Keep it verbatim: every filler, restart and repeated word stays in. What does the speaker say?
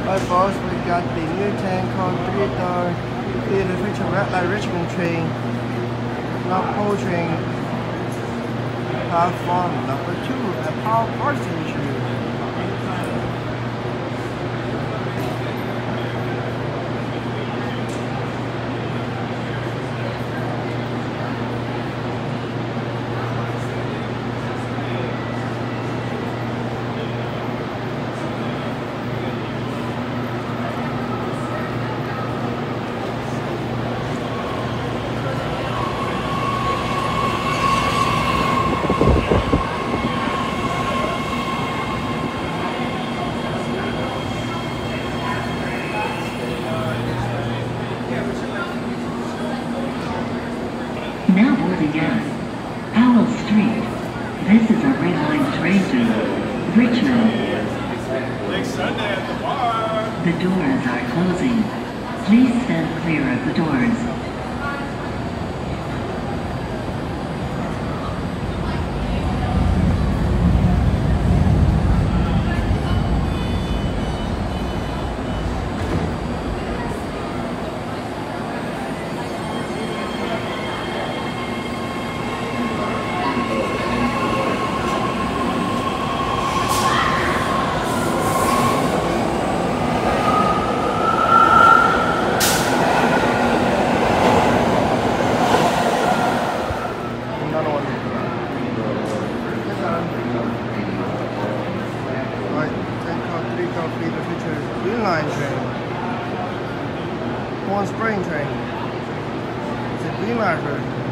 Right, boss, we got the new ten called three-door theater feature red light Richmond train, not Pole train, platform number two, and power car station. Now boarding at Powell Street. This is a Red Line train to Richmond. Next Sunday at the bar. The doors are closing. Please stand clear of the doors. Green Line train, Horn Spring train. It's a Green Line version.